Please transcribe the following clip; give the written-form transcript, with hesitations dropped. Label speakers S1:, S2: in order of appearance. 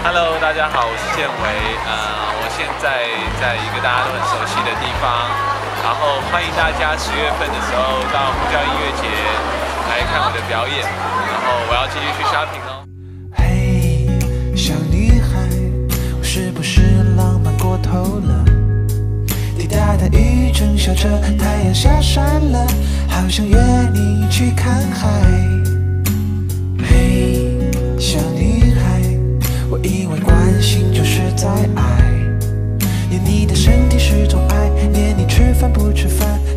S1: Hello， 大家好，我是建维。我现在在一个大家都很熟悉的地方，然后欢迎大家10月份的时候到呼叫音乐节来看我的表演，然后我要继续去 shopping 哦。
S2: 嘿，小女孩，我是不是浪漫过头了？滴答的雨正笑着，太阳下山了，好想约你去看海。嘿，小女孩，我以为关心就是在爱，念你的身体是种爱，念你吃饭不吃饭，